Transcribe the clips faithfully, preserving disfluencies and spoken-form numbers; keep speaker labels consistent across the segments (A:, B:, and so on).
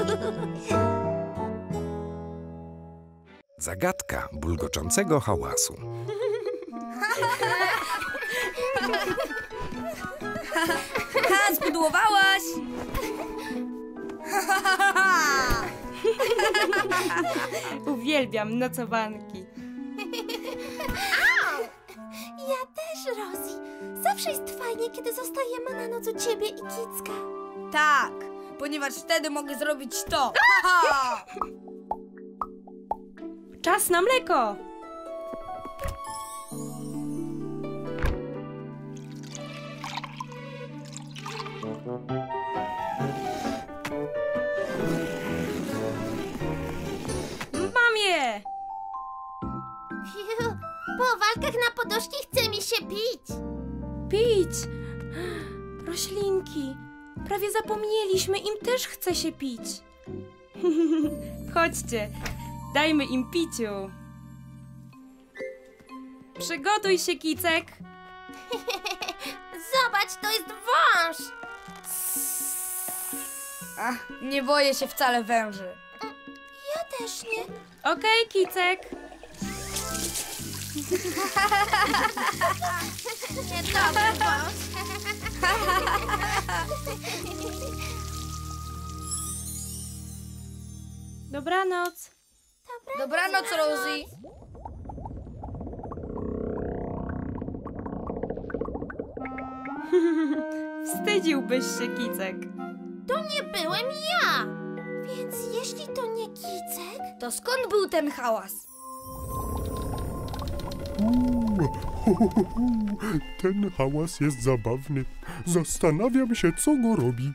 A: Zagadka bulgoczącego hałasu.
B: Ha, zbudłowałaś!
C: Uwielbiam nocowanki.
D: Ja też, Rosie. Zawsze jest fajnie, kiedy zostajemy na noc u ciebie i Kicka.
B: Tak, ponieważ wtedy mogę zrobić to.
C: Czas na mleko! Mam je!
D: Fiu, po walkach na podoszki chce mi się pić.
C: Pić! Roślinki, prawie zapomnieliśmy, im też chce się pić. Chodźcie, dajmy im piciu. Przygotuj się, Kicek.
D: Zobacz, to jest wąż.
B: Ach, nie boję się wcale węży.
D: Ja też nie.
C: Okej, Kicek.
D: Niedobry wąż.
C: Dobranoc.
B: Dobranoc, Rosie.
C: Wstydziłbyś się, Kicek.
D: To nie byłem ja. Więc jeśli to nie Kicek...
B: To skąd był ten hałas?
E: Uuu, ho, ho, ho, ho. Ten hałas jest zabawny. Zastanawiam się, co go robi.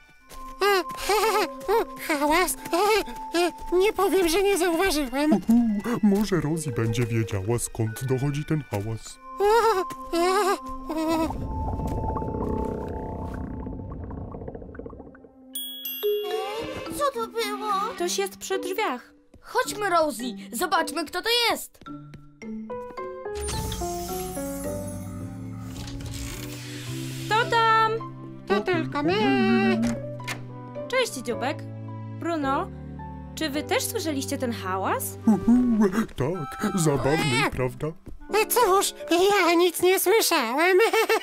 F: Hałas? Nie powiem, że nie zauważyłem.
E: Uhu, może Rosie będzie wiedziała, skąd dochodzi ten hałas.
D: Co to było?
C: Ktoś jest przy drzwiach.
B: Chodźmy, Rosie, zobaczmy, kto to jest.
C: Kto tam?
F: To tylko my.
C: Cześć, Dziubek. Bruno, czy wy też słyszeliście ten hałas?
E: Uhu, tak, zabawny, prawda?
F: Cóż, ja nic nie słyszałem.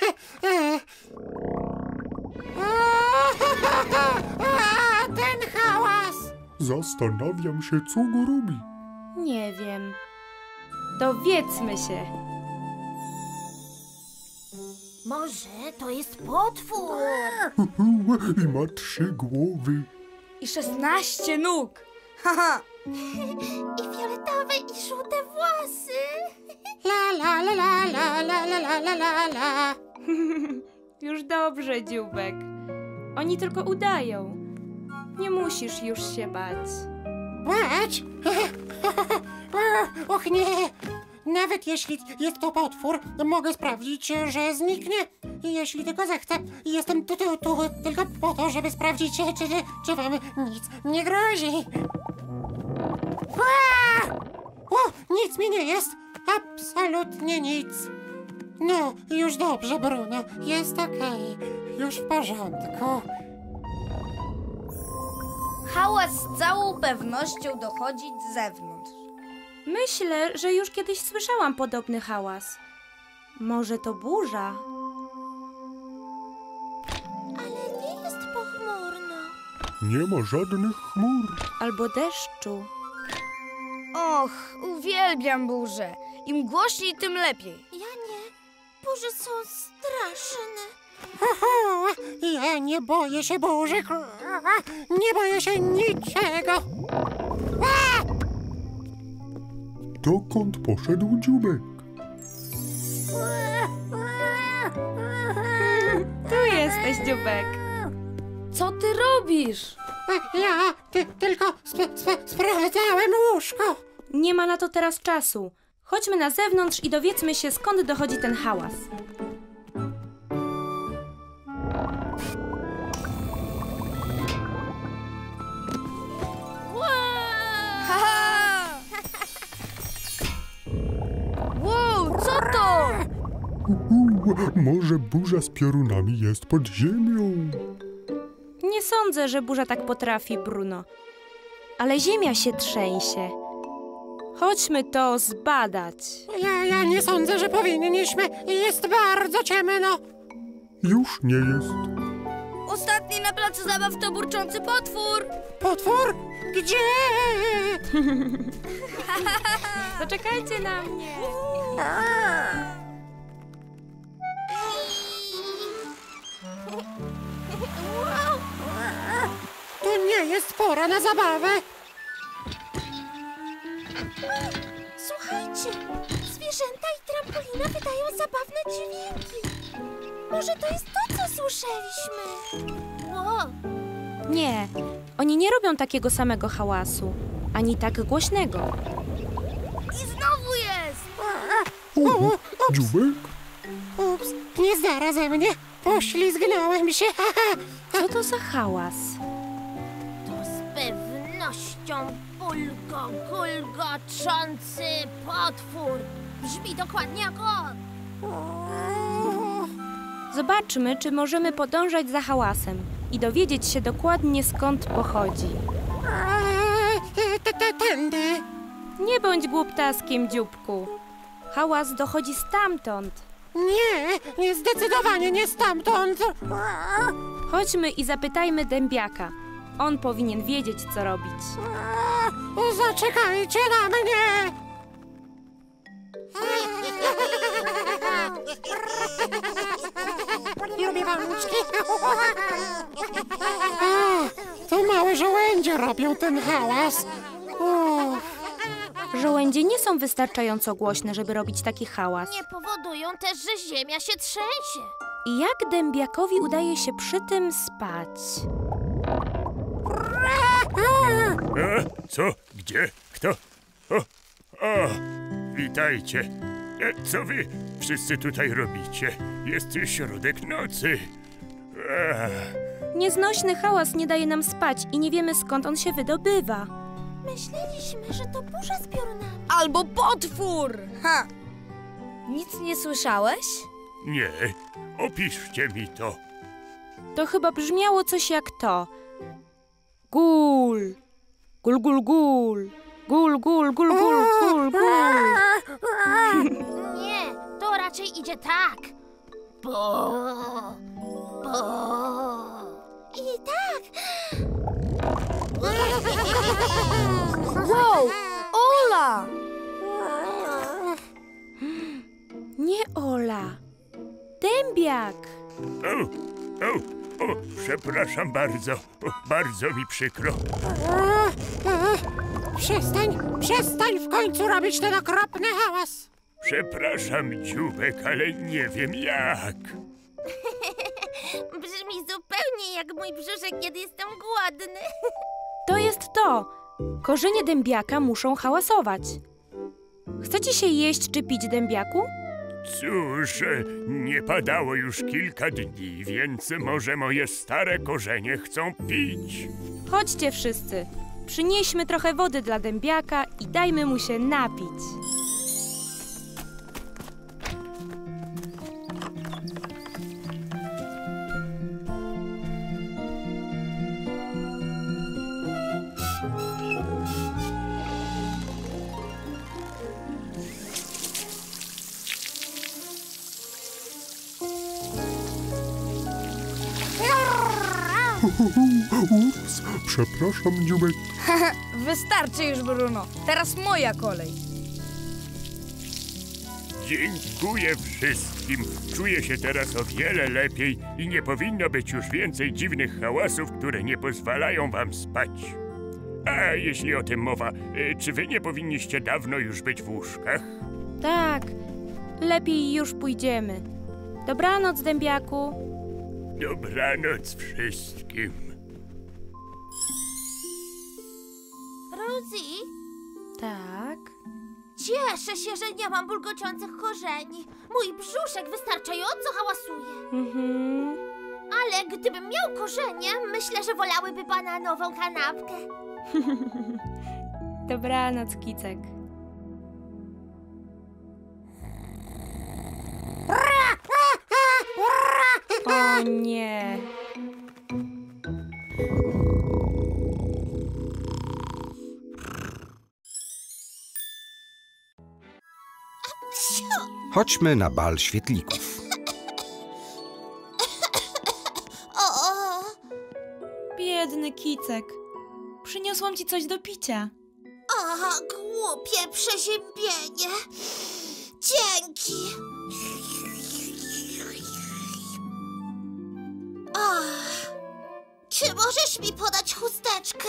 F: A, ten hałas.
E: Zastanawiam się, co go robi.
C: Nie wiem. Dowiedzmy się.
D: Może to jest potwór.
E: Uhu, i ma trzy głowy.
B: I szesnaście nóg. Haha.
D: I fioletowe i żółte włosy.
F: La la la la la la la la la la la.
C: Już dobrze, Dziubek. Oni tylko udają. Nie musisz już się bać.
F: Bać? Och nie. Nawet jeśli jest to potwór, mogę sprawdzić, że zniknie. Jeśli tylko zechcę. Jestem tu, tu, tu tylko po to, żeby sprawdzić, czy, czy, czy wam nic nie grozi. A! O, nic mi nie jest. Absolutnie nic. No, już dobrze, Bruno. Jest okej. Już w porządku.
B: Hałas z całą pewnością dochodzi z zewnątrz.
C: Myślę, że już kiedyś słyszałam podobny hałas. Może to burza?
D: Ale nie jest pochmurno.
E: Nie ma żadnych chmur.
C: Albo deszczu?
B: Och, uwielbiam burzę. Im głośniej, tym lepiej.
D: Ja nie. Burze są straszne.
F: Oho, ja nie boję się burzy. Nie boję się niczego. A!
E: Dokąd poszedł Dziubek?
C: Tu jesteś, Dziubek.
B: Co ty robisz?
F: Ja ty, tylko sp sp sprawdzałem łóżko.
C: Nie ma na to teraz czasu. Chodźmy na zewnątrz i dowiedzmy się, skąd dochodzi ten hałas.
B: Haha! Wow, co to?
E: Uhu, może burza z piorunami jest pod ziemią.
C: Nie sądzę, że burza tak potrafi, Bruno. ale ziemia się trzęsie. Chodźmy to zbadać.
F: Ja, ja nie sądzę, że powinniśmy. Jest bardzo ciemno.
E: Już nie jest.
B: Ostatni na placu zabaw to burczący potwór.
F: Potwór? Gdzie?
C: Poczekajcie na mnie.
F: To nie jest pora na zabawę.
D: Słuchajcie, zwierzęta i trampolina wydają zabawne dźwięki. Może to jest to, co słyszeliśmy? Wow.
C: Nie, oni nie robią takiego samego hałasu, ani tak głośnego.
B: I znowu jest.
E: O, dziubek?
F: Ups, nie zdara ze mnie. Poślizgnąłem się.
C: Co to za hałas?
D: To z pewnością bulgo-gulgoczący potwór. Brzmi dokładnie jak on.
C: Zobaczmy, czy możemy podążać za hałasem i dowiedzieć się dokładnie, skąd pochodzi.
F: T- t- Tędy.
C: Nie bądź głuptaskiem, dzióbku. Hałas dochodzi stamtąd.
F: Nie, nie, zdecydowanie nie stamtąd.
C: Chodźmy i zapytajmy dębiaka. On powinien wiedzieć, co robić.
F: Zaczekajcie na mnie. Lubię pączki. To małe żołędzie robią ten hałas. Uff.
C: Żołędzie nie są wystarczająco głośne, żeby robić taki hałas.
D: Nie powodują też, że ziemia się trzęsie.
C: I jak dębiakowi udaje się przy tym spać?
G: A, co? Gdzie? Kto? O, o, witajcie. E, co wy wszyscy tutaj robicie? Jest środek nocy. Ech.
C: Nieznośny hałas nie daje nam spać i nie wiemy, skąd on się wydobywa.
D: Myśleliśmy, że to burza z piorunami.
B: Albo potwór. Ha. Nic nie słyszałeś?
G: Nie, opiszcie mi to.
C: To chyba brzmiało coś jak to. Gul. Gul, gul, gul. Gul, gul, gul, gul, gul, gul.
D: Nie, to raczej idzie tak. Bo, bo. I tak.
B: Wow! Ola!
C: Nie Ola. Dębiak.
G: O, o, o, przepraszam bardzo. O, bardzo mi przykro.
F: Przestań, przestań w końcu robić ten okropny hałas.
G: Przepraszam, dziubek, ale nie wiem jak.
D: Brzmi zupełnie jak mój brzuszek, kiedy jestem głodny.
C: To jest to. Korzenie dębiaka muszą hałasować. Chcecie się jeść czy pić, dębiaku?
G: Cóż, nie padało już kilka dni, więc może moje stare korzenie chcą pić.
C: Chodźcie wszyscy. Przynieśmy trochę wody dla dębiaka i dajmy mu się napić.
E: Ups, przepraszam, dziubek.
B: Wystarczy już, Bruno. Teraz moja kolej.
G: Dziękuję wszystkim. Czuję się teraz o wiele lepiej i nie powinno być już więcej dziwnych hałasów, które nie pozwalają wam spać. A jeśli o tym mowa, y, czy wy nie powinniście dawno już być w łóżkach?
C: Tak, lepiej już pójdziemy. Dobranoc, dębiaku.
G: Dobranoc wszystkim.
D: Rosie,
C: Tak.
D: cieszę się, że nie mam bulgociących korzeni. Mój brzuszek wystarczająco hałasuje.
C: Mhm.
D: Ale gdybym miał korzenie, myślę, że wolałyby bananową kanapkę.
C: Dobranoc, Kicek. O nie.
A: Chodźmy na bal świetlików.
D: O,
C: Biedny Kicek. Przyniosłam ci coś do picia.
D: aha, głupie przeziębienie. Dzięki. Ach, czy możesz mi podać chusteczkę?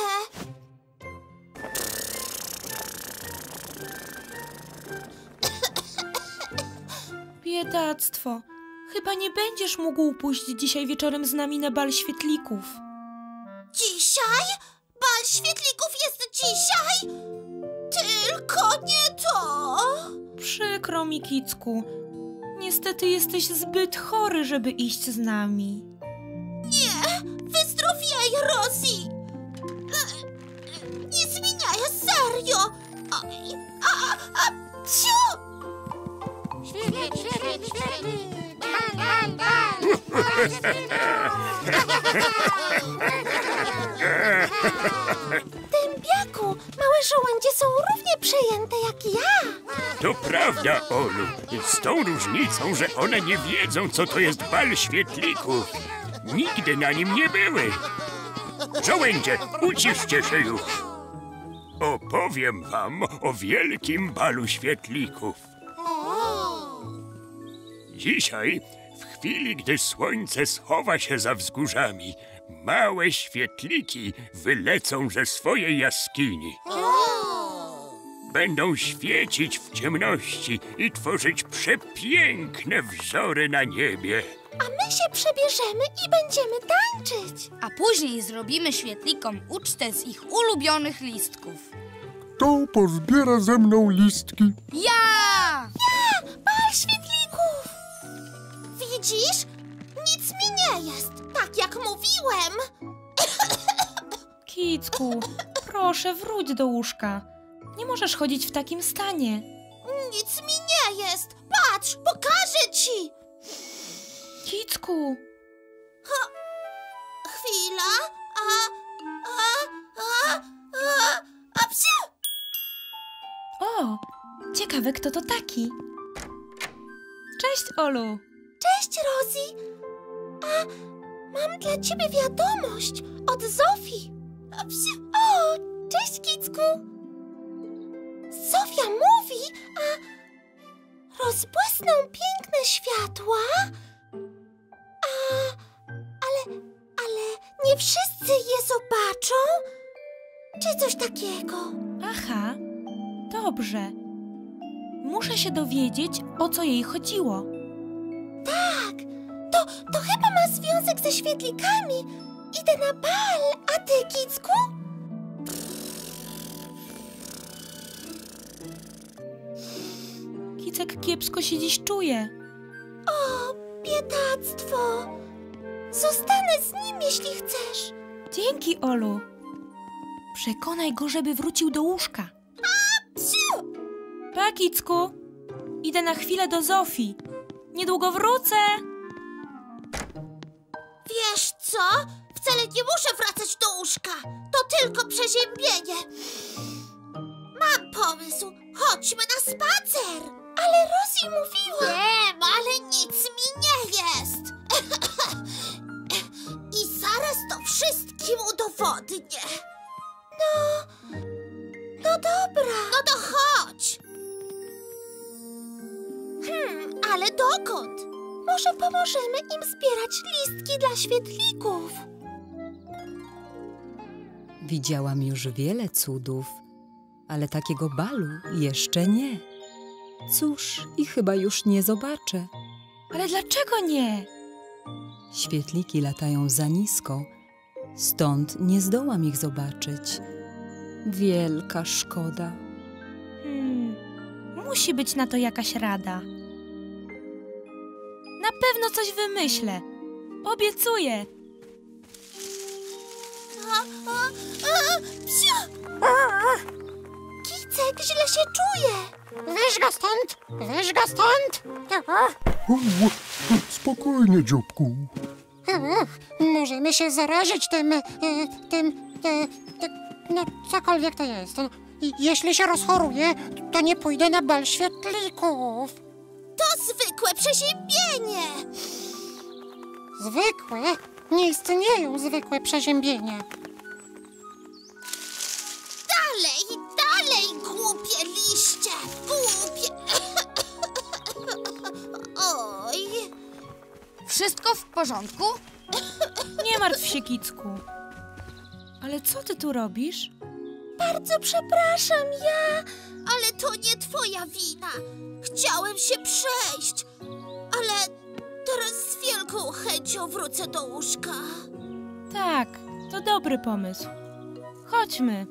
C: Biedactwo. Chyba nie będziesz mógł pójść dzisiaj wieczorem z nami na bal świetlików.
D: Dzisiaj? Bal świetlików jest dzisiaj? Tylko nie to!
C: Przykro mi, Kicku. Niestety jesteś zbyt chory, żeby iść z nami.
D: Nie! Wyzdrowiej, Rosie! E, Nie zmieniaj, serio! A, a, a, psiu! Świetlik, świetlik, świetlik! Bal, bal, bal! Dębiaku, małe żołędzie są równie przejęte jak ja.
G: To prawda, Olu. Z tą różnicą, że one nie wiedzą, co to jest bal świetlików. Nigdy na nim nie były. Żołędzie, uciszcie się już. Opowiem wam o wielkim balu świetlików. Dzisiaj, w chwili, gdy słońce schowa się za wzgórzami, małe świetliki wylecą ze swojej jaskini. Będą świecić w ciemności i tworzyć przepiękne wzory na niebie.
D: A my się przebierzemy i będziemy tańczyć.
B: A później zrobimy świetlikom ucztę z ich ulubionych listków.
E: Kto pozbiera ze mną listki?
B: Ja!
D: Ja! Bal świetlików! Widzisz? Nic mi nie jest, tak jak mówiłem.
C: Kicku, proszę wróć do łóżka. Nie możesz chodzić w takim stanie.
D: Nic mi nie jest. Patrz, pokażę ci.
C: Kicku,
D: Chwila. A, a, a, a, a psiu!
C: o, ciekawe kto to taki. Cześć, Olu.
D: Cześć, Rosie. A mam dla ciebie wiadomość od Zofii. A psiu. O, cześć, Kicku. Zofia mówi, a rozbłysną piękne światła, a ale, ale nie wszyscy je zobaczą, czy coś takiego.
C: Aha, dobrze. Muszę się dowiedzieć, o co jej chodziło.
D: Tak, to, to chyba ma związek ze świetlikami. Idę na bal, a ty, Kicku?
C: Kicek kiepsko się dziś czuje.
D: O, biedactwo. Zostanę z nim, jeśli chcesz.
C: Dzięki, Olu. Przekonaj go, żeby wrócił do łóżka.
D: Psiu!
C: Pa, Kicku. Idę na chwilę do Zofii. Niedługo wrócę.
D: Wiesz co? Wcale nie muszę wracać do łóżka. To tylko przeziębienie. Mam pomysł. Chodźmy na spacer. Ale Rosie mówiła... Wiem, ale nic mi nie jest. I zaraz to wszystkim udowodnię. No... No dobra. No to chodź. Hmm, ale dokąd? Może pomożemy im zbierać listki dla świetlików.
H: Widziałam już wiele cudów, ale takiego balu jeszcze nie. Cóż, i chyba już nie zobaczę.
C: Ale dlaczego nie?
H: Świetliki latają za nisko, stąd nie zdołam ich zobaczyć. Wielka szkoda.
C: Hmm, musi być na to jakaś rada. Na pewno coś wymyślę. Obiecuję.
D: A, a, a, psiu! Kicek źle się czuje. Weź go stąd! Weź go stąd!
E: O, spokojnie, dzióbku.
F: Możemy się zarazić tym, e, tym, e, te, no cokolwiek to jest. I jeśli się rozchoruję, to nie pójdę na bal świetlików.
D: To zwykłe przeziębienie.
F: Zwykłe? Nie istnieją zwykłe przeziębienia.
D: Dalej, dalej, głupie liście! Głupie... Oj...
B: Wszystko w porządku?
C: Nie martw się, Kicku. Ale co ty tu robisz?
D: Bardzo przepraszam, ja... Ale to nie twoja wina. Chciałem się przejść, ale teraz z wielką chęcią wrócę do łóżka.
C: Tak, to dobry pomysł. Chodźmy.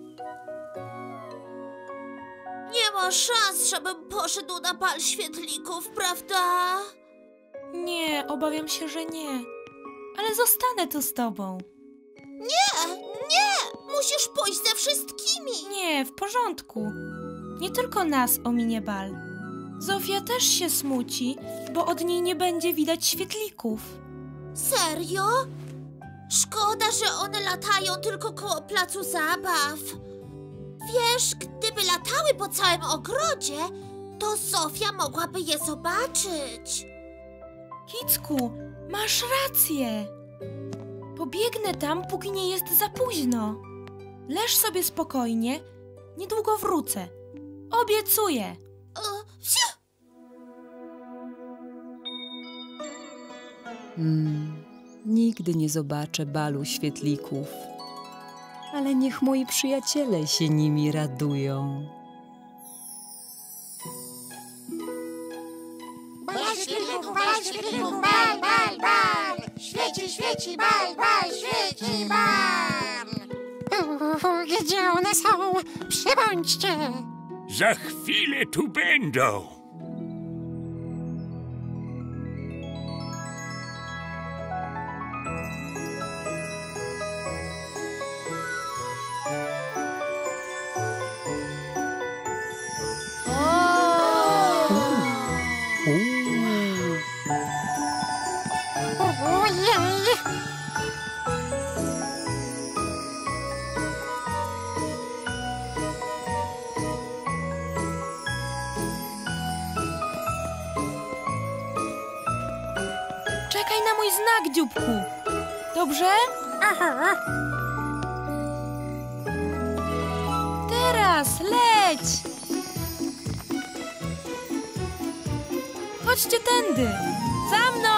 D: Nie ma szans, żebym poszedł na bal świetlików, prawda?
C: Nie, obawiam się, że nie. Ale zostanę tu z tobą.
D: Nie, nie! Musisz pójść ze wszystkimi.
C: Nie, w porządku. Nie tylko nas ominie bal. Zofia też się smuci, bo od niej nie będzie widać świetlików.
D: Serio? Szkoda, że one latają tylko koło placu zabaw. Wiesz, gdyby latały po całym ogrodzie, to Zofia mogłaby je zobaczyć.
C: Kicku, masz rację. Pobiegnę tam, póki nie jest za późno. Leż sobie spokojnie, niedługo wrócę. Obiecuję.
D: O, wsiu!
H: Hmm, nigdy nie zobaczę balu świetlików. Ale niech moi przyjaciele się nimi radują.
F: Bal świetlików, bal świetlików, bal, bal, bal! Świeci, świeci, bal, bal, świeci, bal! U, gdzie one są? Przybądźcie!
G: Za chwilę tu będą.
F: Ojej!
C: Czekaj na mój znak, dzióbku. Dobrze?
F: Aha!
C: Teraz, leć! Chodźcie tędy. Za mną!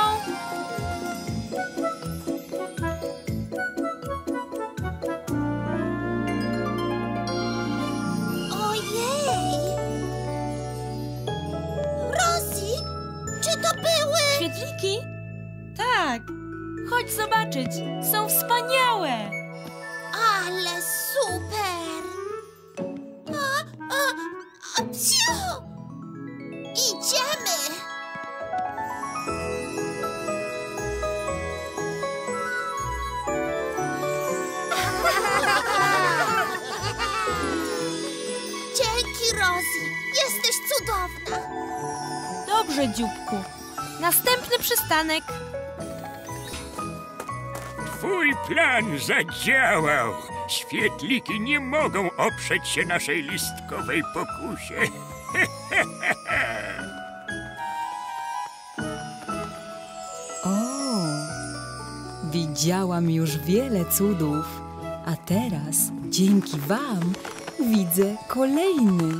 D: Ojej! Rosie, czy to były...
C: Świetliki? Tak. Chodź zobaczyć. Są wspaniałe.
D: Ale super! A, a, a, psiu! Idziemy! Dzięki, Rosie. Jesteś cudowna.
C: Dobrze, dzióbku. Następny przystanek.
G: Twój plan zadziałał. Świetliki nie mogą oprzeć się naszej listkowej pokusie.
H: O, widziałam już wiele cudów, a teraz dzięki wam widzę kolejny.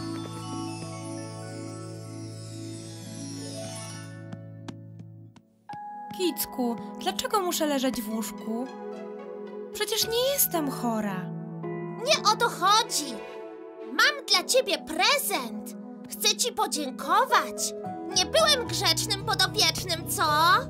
C: Kicku, dlaczego muszę leżeć w łóżku? Przecież nie jestem chora.
D: Nie o to chodzi. Mam dla ciebie prezent. Chcę ci podziękować. Nie byłem grzecznym podopiecznym, co?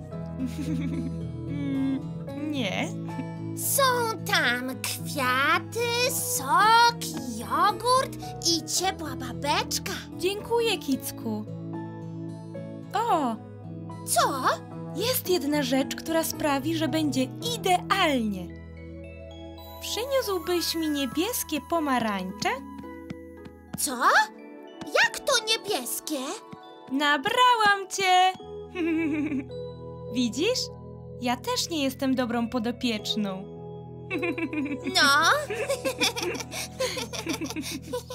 C: Mm, nie.
D: Są tam kwiaty, sok, jogurt i ciepła babeczka.
C: Dziękuję, Kicku. O,
D: Co?
C: jest jedna rzecz, która sprawi, że będzie idealnie. Przyniósłbyś mi niebieskie pomarańcze?
D: Co? Jak to niebieskie?
C: Nabrałam cię! Widzisz? Ja też nie jestem dobrą podopieczną.
D: No.